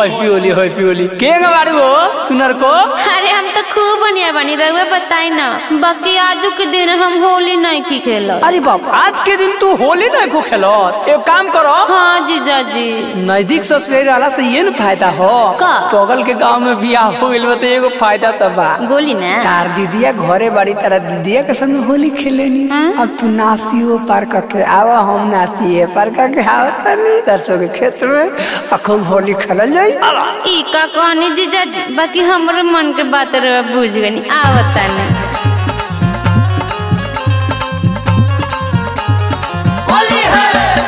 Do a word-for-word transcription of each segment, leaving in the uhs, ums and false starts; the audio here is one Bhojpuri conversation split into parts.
हैप्पी होली हैप्पी होली के बारे वो सुनर को। अरे हम तो खूब बढ़िया बनी रहुए बताई ना, बाकी आजू के दिन हम होली नहीं की खेल। अरे बाप आज के दिन तू होली नहीं को खेलो। एक काम करो। हाँ जीजा जी नजदीक ससुराल वाला से ये न फायदा हो का बगल के गांव में बियाह हो गइल बते एगो फायदा तो बा। बोली ना तार दीदिया घरे बाड़ी तारा दीदिया के संग होली खेलेनी। अब तू नासियो पार करके आवा हम नासिए पार करके आवा तनी सरसों के खेत में खूब होली खेलल जाई। ई का कहनी जीजा जी, बाकी हमरे मन के बात रे बुझ गनी आवता ना। होली है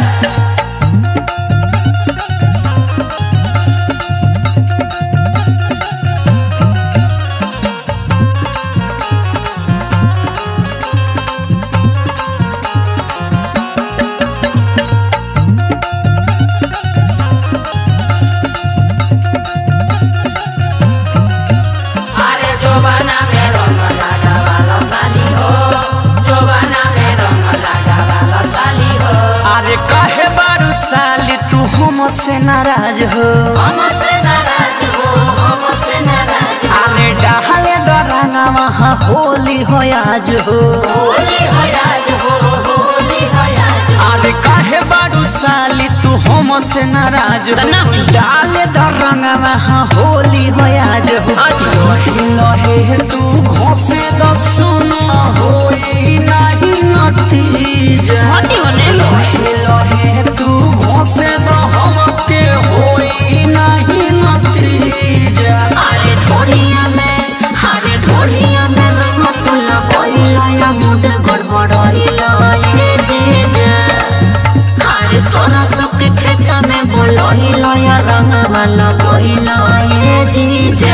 साली तू हमसे नाराज हो, हमसे नाराज हो, हमसे नाराज हो। अरे डाले डराना वहाँ होली हो आज हो, होली हो आज हो, होली हो आज हो। अरे काहे बारू साली तू हमसे नाराज हो, डाले डराना वहाँ होली हो आज हो। लहे लहे तू घोसे द सुना होई नहीं नतीजा। लहे लहे तू घोसे द हमके होई नहीं नतीजा। अरे ढोढ़िया में अरे ढोढ़िया में रमतुल्ला कोइला या मुड गड़बड़ाइला ये जीजा। अरे सरसों के खेत में बोलहिला या रंग वाला कोइला ये जीजा।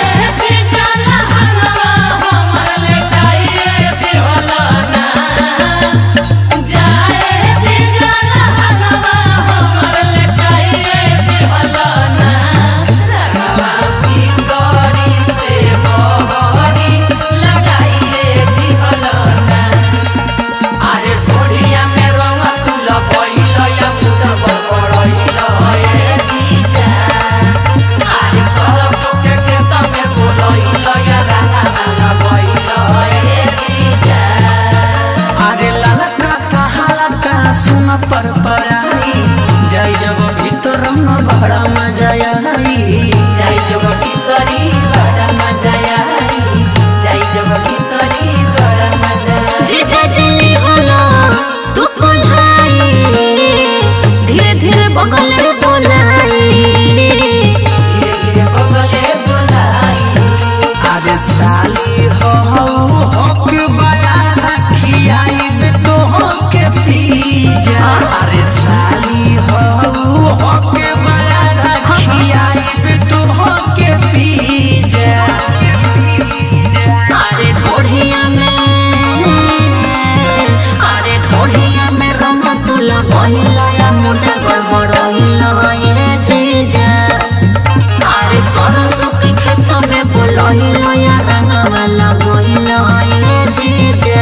पर पराई जाई जब भीतर बड़ा मजा आई, जाई जब भीतरी बड़ा मजा आई, जाई जब भीतरी बड़ा मजा आई। जीजा जल्दी होला तू कोल्हाई, धीरे धीरे बगले बोलाई, धीरे धीरे बगले बोलाई। अरे साली हो हो के बया रखी आई तो हो के पीजा। अरे साली हो हो के बया रखी आई तो हो के पीजा। अरे ढोढ़िया में अरे ढोढ़िया में रमतुल्ला कोइला या मुड गड़बड़ाइला ये जीजा। अरे सरसों के खेत में बोलहिला या रंग वाला कोइला ये जीजा।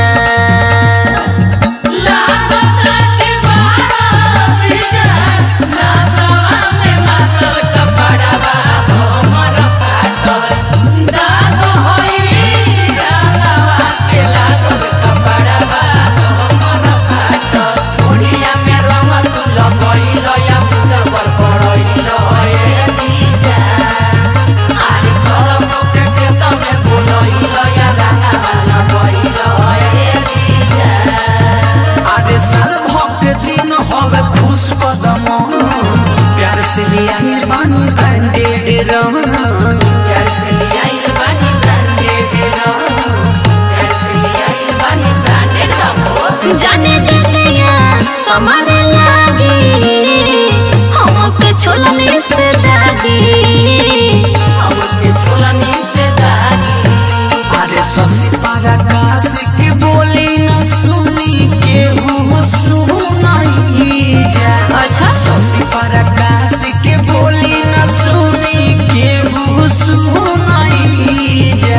प्यार से लिया पानी ब्रांडेड रंग, प्यार से लिया पानी ब्रांडेड रंग, प्यार से लिया पानी ब्रांडेड रंग। जाने दे दिया हमारे लागी हमके छोलने से दागी, हमके छोलने से दागी। अरे ससी पारा काश के बोली न सुनी के हो सुनाई जा। अच्छा ससी पारा काश के बोली न सुनी के हो सुनाई जा।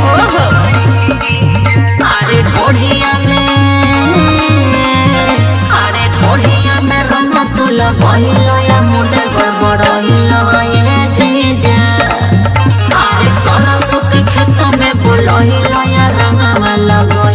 अरे ढोढ़िया में अरे ढोढ़िया में रमतुल्ला कोइला या मुड गड़बड़ाइला ये जीजा। लगइला